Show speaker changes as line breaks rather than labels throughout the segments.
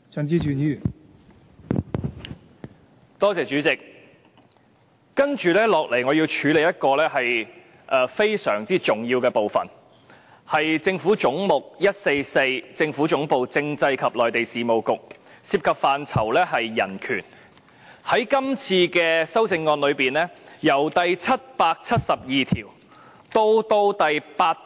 陳志全議員，
多謝主席。跟住落嚟，我要處理一個係非常之重要嘅部分，係政府總目144政府總部政制及內地事務局，涉及範疇係人權。喺今次嘅修正案裏面，由第772條到第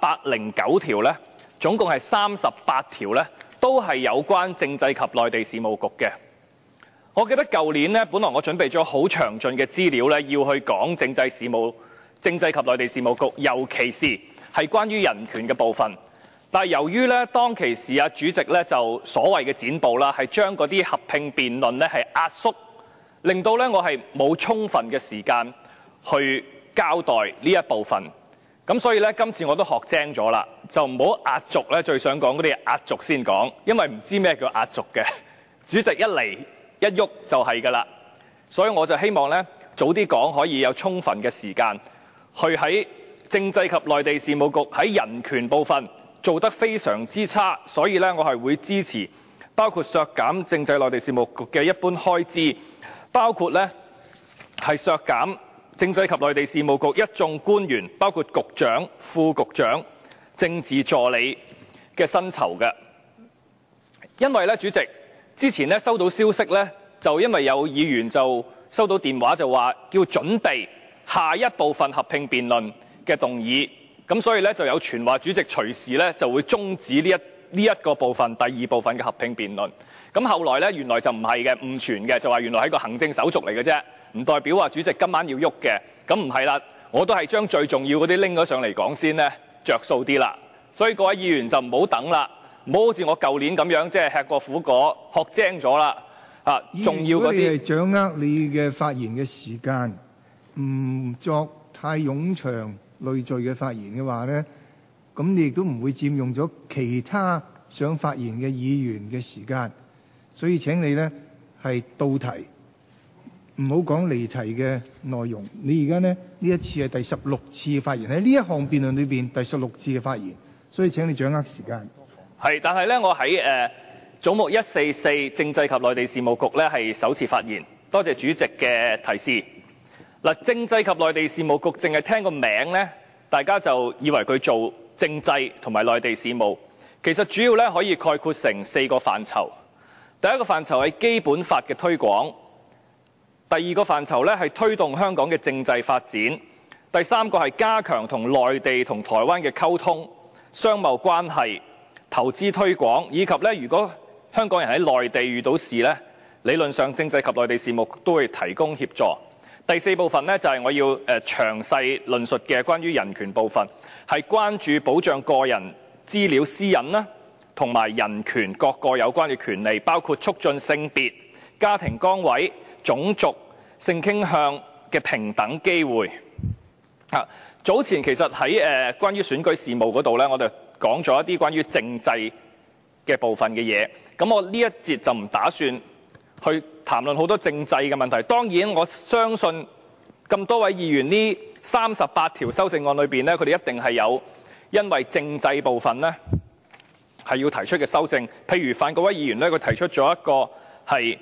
809條總共係38條都係有關政制及內地事務局嘅。我記得舊年本來我準備咗好詳盡嘅資料要去講政制及內地事務局，尤其是係關於人權嘅部分。但係由於當其時主席就所謂嘅剪布啦，係將嗰啲合併辯論係壓縮，令到我係冇充分嘅時間去交代呢一部分。咁所以今次我都學精咗啦，就唔好壓軸最想講嗰啲壓軸先講，因為唔知咩叫壓軸嘅。主席一嚟一喐就係㗎啦，所以我就希望早啲講，可以有充分嘅時間去喺政制及內地事務局喺人權部分做得非常之差，所以我係會支持包括削減政制內地事務局嘅一般開支，包括係削減政制及內地事務局一眾官員，包括局長、副局長、政治助理嘅薪酬嘅。因為主席之前收到消息就因為有議員就收到電話就話叫準備下一部分合併辯論嘅動議，咁所以就有傳話主席隨時就會終止呢一個部分第二部分嘅合併辯論。咁後來原來就唔係嘅，誤傳嘅，就話原來係個行政手續嚟嘅啫，唔代表話主席今晚要喐嘅。咁唔係啦，我都係將最重要嗰啲拎咗上嚟講先着數啲啦。所以各位議員就唔好等啦，唔好好似我舊年咁樣即係吃過苦果學精咗啦。重要嗰啲。如果你
係掌握你嘅發言嘅時間，唔作太冗長累贅嘅發言嘅話呢，咁你亦都唔會佔用咗其他想發言嘅議員嘅時間。所以請你係到題，唔好講離題嘅內容。你而家呢一次係第16次嘅發言，喺呢一項辯論裏邊第16次嘅發言，所以請你掌握時間。
係，但係我喺總目144政制及內地事務局係首次發言，多謝主席嘅提示。政制及內地事務局淨係聽個名大家就以為佢做政制同埋內地事務，其實主要可以概括成4個範疇。第一個範疇係基本法嘅推廣，第二個範疇係推動香港嘅政制發展，第三個係加強同內地同台灣嘅溝通、商貿關係、投資推廣，以及如果香港人喺內地遇到事理論上政制及內地事務局都會提供協助。第四部分就係我要詳細論述嘅關於人權部分，係關注保障個人資料私隱啦，同埋人權各個有關嘅權利，包括促進性別、家庭崗位、種族、性傾向嘅平等機會。早前其實喺關於選舉事務嗰度我哋講咗一啲關於政制嘅部分嘅嘢。咁我呢一節就唔打算去談論好多政制嘅問題。當然我相信咁多位議員呢38條修正案裏邊佢哋一定係有因為政制部分係要提出嘅修正。譬如范國威議員佢提出咗一個係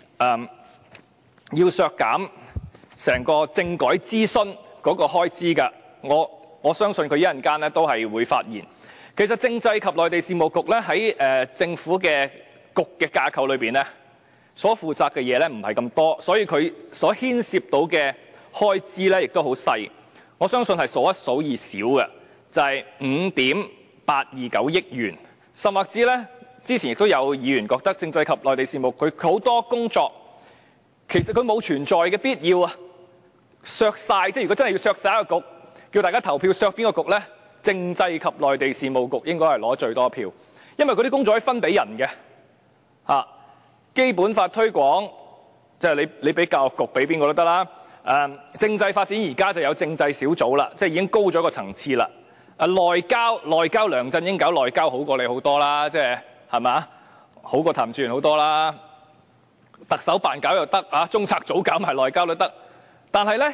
要削減成個政改諮詢嗰個開支㗎。我相信佢一陣間都係會發言。其實政制及內地事務局喺政府嘅局嘅架構裏邊所負責嘅嘢唔係咁多，所以佢所牽涉到嘅開支亦都好細。我相信係數一數二少嘅，就係5.829億元。甚或之之前亦都有議員覺得政制及內地事務局佢好多工作其實佢冇存在嘅必要啊，削晒。即係如果真係要削晒一個局，叫大家投票削邊個局政制及內地事務局應該係攞最多票，因為嗰啲工作可以分俾人嘅。基本法推廣即係你俾教育局俾邊個都得啦。政制發展而家就有政制小組啦，即係已經高咗個層次啦。內交梁振英搞內交好過你好多啦，即係係咪？好過譚志源好多啦。特首辦搞又得中策組搞埋內交都得。但係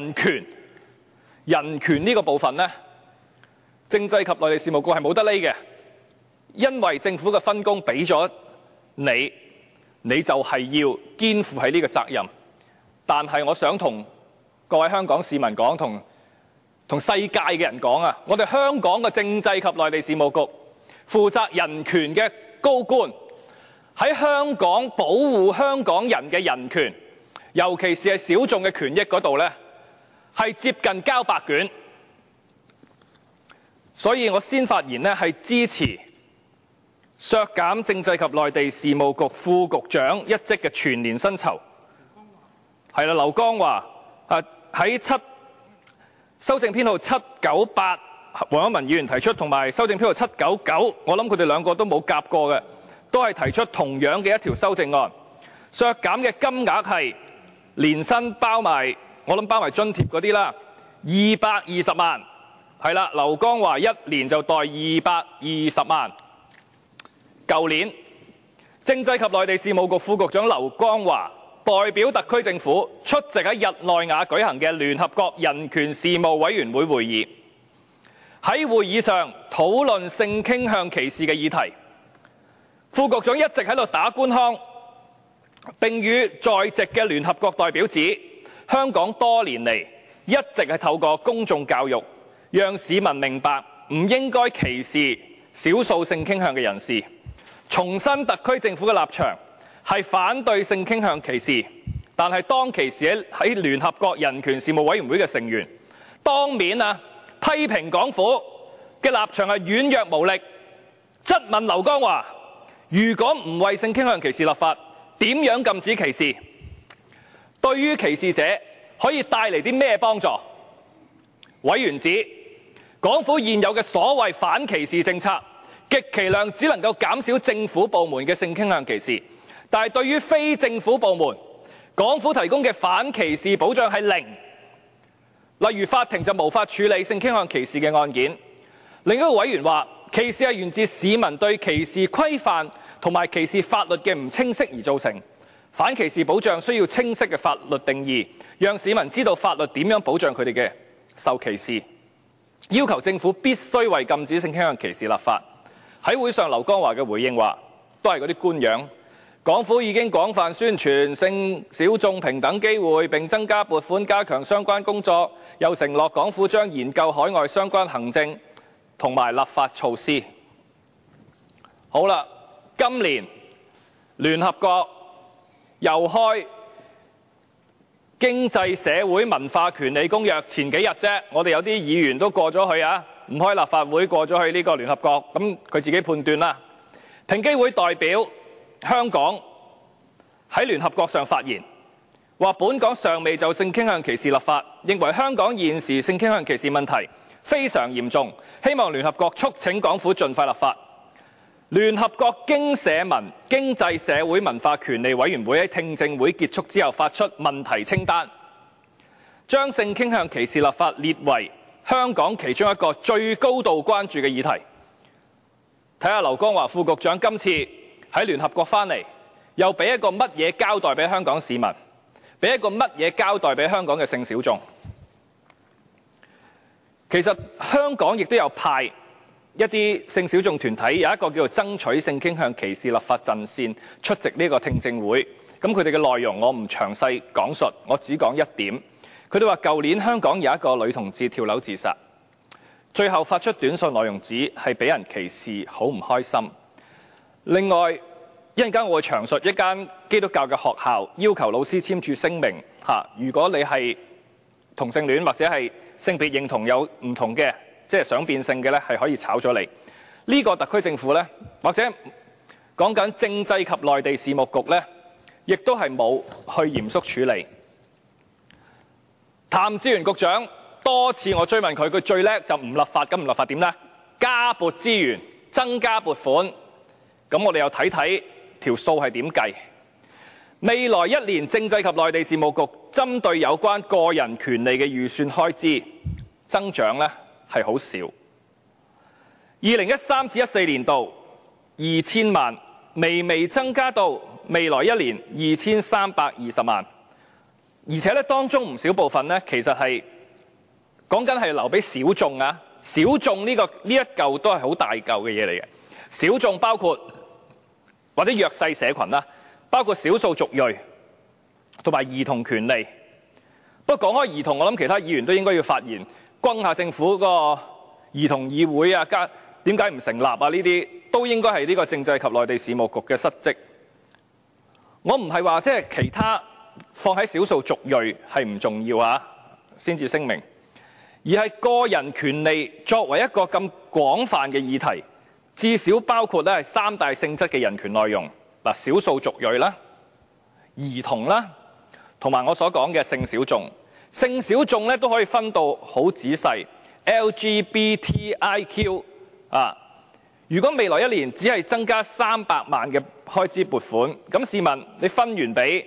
人權呢個部分政制及內地事務局係冇得匿嘅，因為政府嘅分工俾咗你你就係要肩負起呢個責任。但係我想同各位香港市民講，同世界嘅人講啊，我哋香港嘅政制及內地事務局負責人權嘅高官喺香港保護香港人嘅人權，尤其是係小眾嘅權益嗰度呢，係接近交白卷。所以我先發言呢，係支持削減政制及內地事務局副局長一職嘅全年薪酬。係啦，劉江華喺修正編號798，黃毓民議員提出，同埋修正編號799，我諗佢哋兩個都冇夾過嘅，都係提出同樣嘅一條修正案。削減嘅金額係年薪包埋，我諗包埋津貼嗰啲啦，220萬。係啦，劉江華一年就袋220萬。舊年政制及內地事務局副局長劉江華代表特區政府出席喺日內瓦舉行嘅聯合國人權事務委員會會議，喺會議上討論性傾向歧視嘅議題。副局長一直喺度打官腔，並與在席嘅聯合國代表指，香港多年嚟一直係透過公眾教育，讓市民明白唔應該歧視少數性傾向嘅人士，重申特區政府嘅立場係反對性傾向歧視。但係當其時喺聯合國人權事務委員會嘅成員當面批評港府嘅立場係軟弱無力，質問劉江華如果唔為性傾向歧視立法，點樣禁止歧視？對於歧視者可以帶嚟啲咩幫助？委員指港府現有嘅所謂反歧視政策，極其量只能夠減少政府部門嘅性傾向歧視，但係對於非政府部門，港府提供嘅反歧視保障係零。例如法庭就無法處理性傾向歧視嘅案件。另一個委員話，歧視係源自市民對歧視規範同埋歧視法律嘅唔清晰而造成。反歧視保障需要清晰嘅法律定義，讓市民知道法律點樣保障佢哋嘅受歧視。要求政府必須為禁止性傾向歧視立法。喺會上，劉江華嘅回應話，都係嗰啲官樣。港府已經廣泛宣傳性小眾平等機會，並增加撥款加強相關工作，又承諾港府將研究海外相關行政同埋立法措施。好啦，今年聯合國又開經濟社會文化權利公約，前幾日啫，我哋有啲議員都過咗去唔開立法會，過咗去呢個聯合國，咁佢自己判斷啦。平機會代表香港喺聯合國上發言，話本港尚未就性傾向歧視立法，認為香港現時性傾向歧視問題非常嚴重，希望聯合國促請港府盡快立法。聯合國經濟社會文化權利委員會喺聽證會結束之後發出問題清單，將性傾向歧視立法列為香港其中一個最高度關注嘅議題。睇下劉江華副局長今次喺聯合國返嚟，又俾一個乜嘢交代俾香港市民，俾一個乜嘢交代俾香港嘅性小眾。其實香港亦都有派一啲性小眾團體，有一個叫做爭取性傾向歧視立法陣線出席呢個聽證會。咁佢哋嘅內容我唔詳細講述，我只講一點。佢哋話舊年香港有一個女同志跳樓自殺，最後發出短信內容指係俾人歧視，好唔開心。另外一陣間我會詳述一間基督教嘅學校要求老師簽署聲明，如果你係同性戀或者係性別認同有唔同嘅，即係想變性嘅呢，係可以炒咗你。呢個特區政府呢，或者講緊政制及內地事務局呢，亦都係冇去嚴肅處理。譚志源局長多次我追問佢，佢最叻就唔立法，咁唔立法點呢？加撥資源，增加撥款。咁我哋又睇睇條數係點計。未來一年政制及內地事務局針對有關個人權利嘅預算開支增長呢係好少。2013至14年度2000萬，微微增加到未來一年2320萬。而且咧，當中唔少部分咧，其實係講緊係留俾小眾小眾呢一嚿都係好大嚿嘅嘢嚟嘅。小眾包括或者弱勢社群啦， 包括少數族裔同埋兒童權利。不過講開兒童，我諗其他議員都應該要發言，轟下政府個兒童議會啊，點解唔成立啊？呢啲都應該係呢個政制及內地事務局嘅失職。我唔係話即係其他放喺少數族裔係唔重要啊，先至聲明，而係個人權利作為一個咁廣泛嘅議題，至少包括咧係三大性質嘅人權內容。嗱，少數族裔啦、兒童啦，同埋我所講嘅性小眾。性小眾咧都可以分到好仔細 ，LGBTIQ 啊。如果未來一年只係增加300萬嘅開支撥款，咁試問你分完俾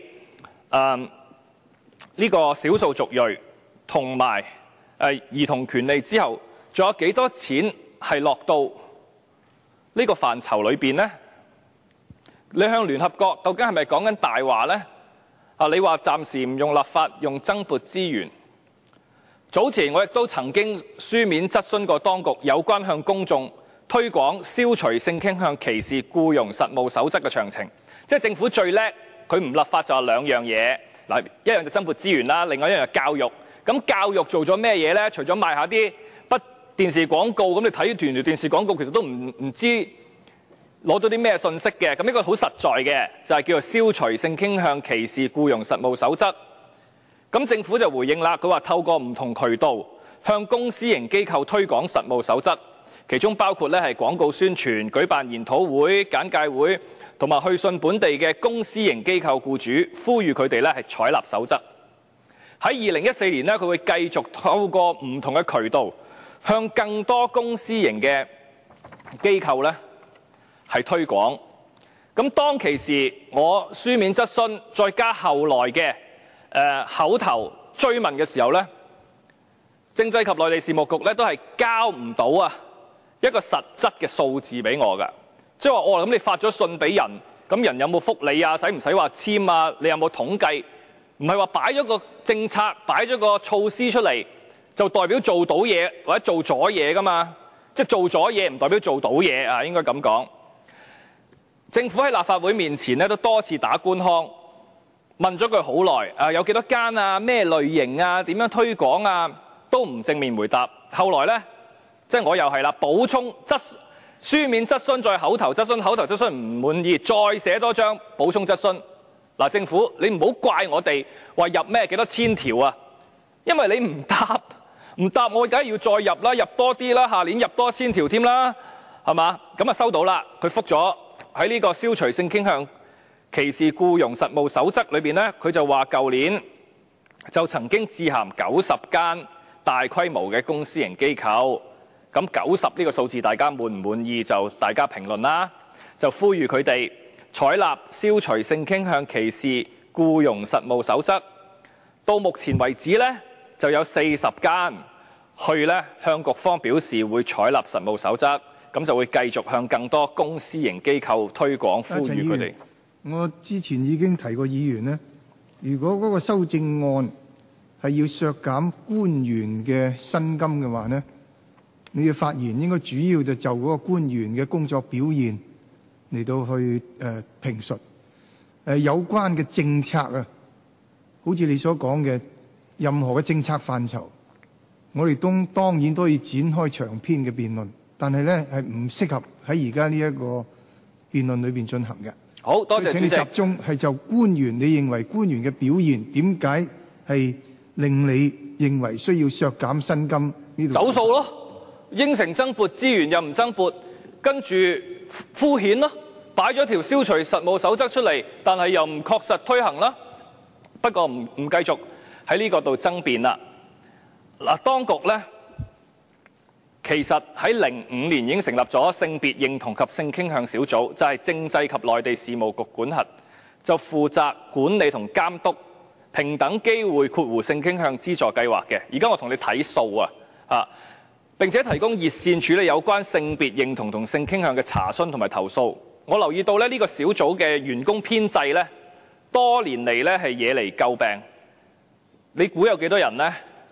呢個少數族裔同埋兒童權利之後，仲有幾多錢係落到呢個範疇裏邊呢？你向聯合國究竟係咪講緊大話呢？你話暫時唔用立法，用增撥資源。早前我亦都曾經書面質詢過當局有關向公眾推廣消除性傾向歧視僱傭實務守則嘅詳情。即係政府最叻，佢唔立法就係兩樣嘢。嗱，一樣就增撥資源啦，另外一樣就教育。咁教育做咗咩嘢呢？除咗賣下啲電視廣告，咁你睇條電視廣告，其實都唔知攞到啲咩信息嘅。咁呢個好實在嘅，就係叫做消除性傾向歧視僱傭實務守則。咁政府就回應啦，佢話透過唔同渠道向公私營機構推廣實務守則，其中包括咧係廣告宣傳、舉辦研討會、簡介會，同埋去信本地嘅公私營機構僱主，呼籲佢哋咧係採納守則。喺2014年咧，佢會繼續透過唔同嘅渠道向更多公私營嘅機構咧係推廣。咁當其時，我書面質詢，再加後來嘅口頭追問嘅時候呢，政制及內地事務局咧都係交唔到一個實質嘅數字俾我㗎。即係話咁你發咗信俾人，咁人有冇福利啊？使唔使話簽啊？你有冇統計？唔係話擺咗個政策、擺咗個措施出嚟，就代表做到嘢或者做咗嘢㗎嘛？即係做咗嘢唔代表做到嘢啊，應該咁講。政府喺立法會面前咧都多次打官腔。問咗佢好耐，有幾多間啊？咩類型啊？點樣推廣啊？都唔正面回答。後來呢，即係我又係啦，補充書面質詢，再口頭質詢，口頭質詢唔滿意，再寫多張補充質詢。嗱，政府你唔好怪我哋話入咩幾多千條啊，因為你唔答我，梗係要再入啦，入多啲啦，下年入多1000條添啦，係嘛？咁收到啦，佢覆咗喺呢個消除性傾向歧視僱傭實務守則裏邊呢，佢就話舊年就曾經致函90間大規模嘅公私營機構，咁90呢個數字大家滿唔滿意就大家評論啦，就呼籲佢哋採納消除性傾向歧視僱傭實務守則。到目前為止呢，就有40間向局方表示會採納實務守則，咁就會繼續向更多公私營機構推廣，呼籲佢哋。
我之前已經提過議員呢，如果嗰個修正案係要削減官員嘅薪金嘅話呢，你嘅發言應該主要就嗰個官員嘅工作表現嚟到去評述。有關嘅政策啊，好似你所講嘅任何嘅政策範疇，我哋當然都可以展開長篇嘅辯論，但係呢係唔適合喺而家呢一個辯論裏邊進行嘅。
好多謝主席。請你集
中係就官員，你認為官員嘅表現點解係令你認為需要削減薪金呢度？
走數咯，應承增撥資源又唔增撥，跟住敷衍咯，擺咗條消除實務守則出嚟，但係又唔確實推行啦。不過唔繼續喺呢個度爭辯啦。嗱，當局呢，其實喺05年已經成立咗性別認同及性傾向小組，就係政制及內地事務局管轄，就負責管理同監督平等機會性傾向資助計劃嘅。而家我同你睇數並且提供熱線處理有關性別認同同性傾向嘅查詢同埋投訴。我留意到呢個小組嘅員工編制呢，多年嚟呢係惹嚟詬病。你估有幾多人呢？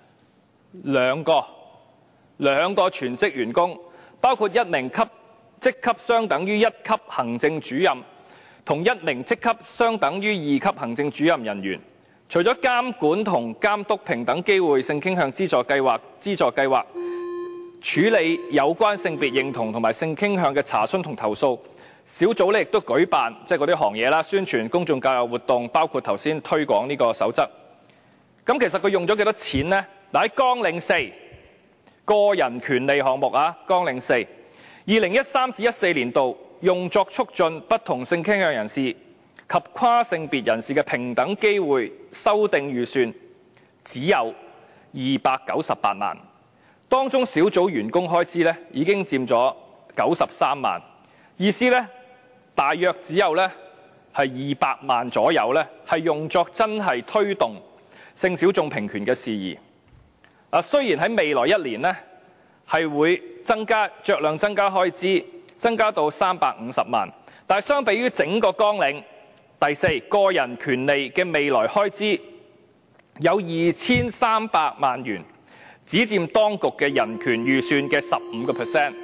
兩個全職員工，包括一名職級相等於1級行政主任， 同1名職級相等於2級行政主任人員。除咗監管同監督平等機會性傾向資助計劃，處理有關性別認同同埋性傾向嘅查詢同投訴，小組咧亦都舉辦即係嗰啲行嘢啦，宣傳公眾教育活動，包括頭先推廣呢個守則。咁其實佢用咗幾多錢呢？嗱，喺綱領4個人權利項目啊，綱領4 2013至14年度用作促進不同性傾向人士及跨性別人士嘅平等機會修訂預算只有298萬，當中小組員工開支咧已經佔咗93萬，意思咧大約只有咧係200萬左右咧係用作真係推動性小眾平權嘅事宜。雖然喺未來1年咧係會酌量增加開支，增加到350萬，但係相比於整個綱領第4個人權利嘅未來開支有2300萬元，只佔當局嘅人權預算嘅15%。